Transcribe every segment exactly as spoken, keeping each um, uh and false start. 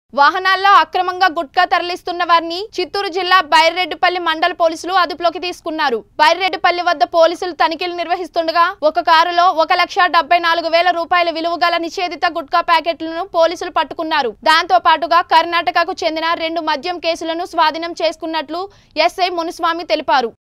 వాహనాల్లో అక్రమంగా గుట్కా తరలిస్తున్న వారిని చిత్తూరు జిల్లా బైరెడ్డిపల్లి మండల పోలీసులు అదుపులోకి తీసుకున్నారు. బైరెడ్డిపల్లి వద్ద పోలీసులు తనిఖీలు నిర్వహిస్తుండగా ఒక కారులో ఒక లక్ష డెబ్బై నాలుగు వేల రూపాయల విలువ గల నిషేధిత గుట్కా ప్యాకెట్లను పోలీసులు పట్టుకున్నారు. దాంతో పాటుగా కర్ణాటకకు చెందిన రెండు మద్యం కేసులను స్వాధీనం చేసుకున్నట్లు ఎస్ఐ మునిస్వామి తెలిపారు.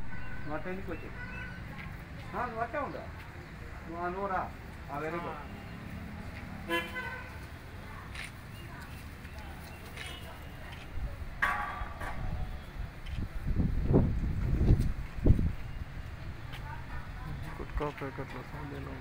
गुटका पैकेट मसाले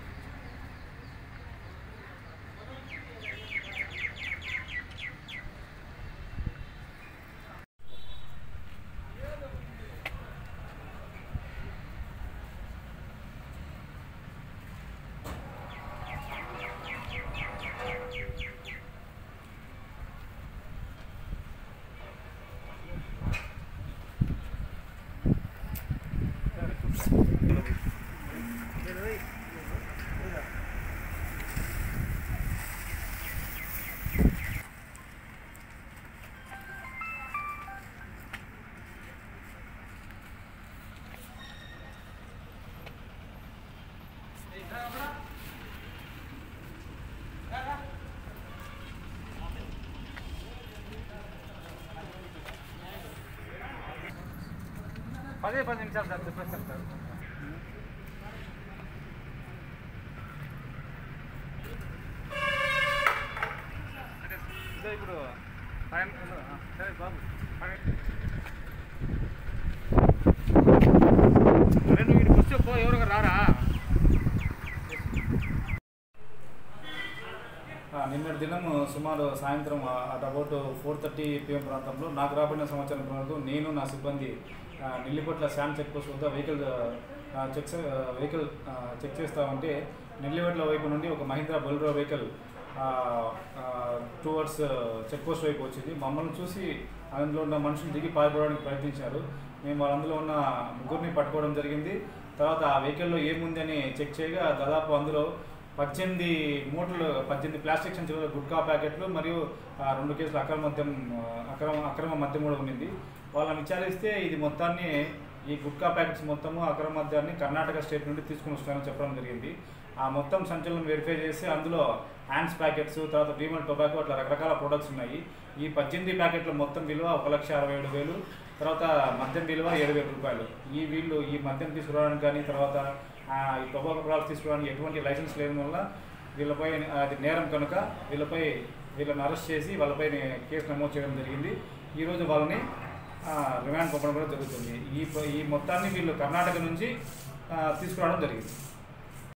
పదే పది నిమిషాలు సార్ చెప్పేస్తాను సార్. ఇదే ఇప్పుడు టైం సరే బాబు రెండు వీటికి వస్తే పో ఎవరు రారా. నిన్నటి దినం సుమారు సాయంత్రం at about four thirty PM ప్రాంతంలో నాకు రాబడిన సమాచారం మేరకు నేను నా సిబ్బంది నెల్లిపట్ల శామ్ చెక్ పోస్ట్ వద్ద వెహికల్ చెక్ వెహికల్ చెక్ చేస్తూ ఉంటే నెల్లిపట్ల వైపు నుండి ఒక Mahindra Bolero vehicle towards check post వైపు వచ్చింది. మమ్మల్ని చూసి అందులో ఉన్న మనుషులు దిగి పారిపోవడానికి ప్రయత్నించారు. మేము వాళ్ళందులో ఉన్న ముగ్గురిని పట్టుకోవడం జరిగింది. తర్వాత ఆ వెహికల్లో ఏముంది అని చెక్ చేయగా దాదాపు అందులో పద్దెనిమిది మూటలు పద్దెనిమిది ప్లాస్టిక్ సంచుల గుట్కా ప్యాకెట్లు మరియు రెండు కేసులు అక్రమ మద్యం అక్రమ అక్రమ మద్యం కూడా ఉండింది. వాళ్ళని విచారిస్తే ఇది మొత్తాన్ని ఈ గుట్కా ప్యాకెట్స్ మొత్తము అక్రమ మద్యాన్ని కర్ణాటక స్టేట్ నుండి తీసుకుని వస్తామని చెప్పడం జరిగింది. ఆ మొత్తం సంచులను వెరిఫై చేసి అందులో హ్యాండ్స్ ప్యాకెట్స్, తర్వాత డ్రీమల్ టొబాకో అట్లా రకరకాల ప్రొడక్ట్స్ ఉన్నాయి. ఈ పద్దెనిమిది ప్యాకెట్ల మొత్తం విలువ ఒక లక్ష అరవై ఏడు వేలు తర్వాత మద్యం విలువ ఏడు వేల రూపాయలు. ఈ వీళ్ళు ఈ మద్యం తీసుకురావడానికి కానీ తర్వాత ఈ టొబాకో ప్రొడక్ట్స్ తీసుకోవడానికి ఎటువంటి లైసెన్స్ లేని వల్ల వీళ్ళపై అది నేరం కనుక వీళ్ళపై వీళ్ళని అరెస్ట్ చేసి వాళ్ళపై కేసు నమోదు చేయడం జరిగింది. ఈరోజు వాళ్ళని రిమాండ్ పంపడం కూడా జరుగుతుంది. ఈ ఈ మొత్తాన్ని వీళ్ళు కర్ణాటక నుంచి తీసుకురావడం జరిగింది.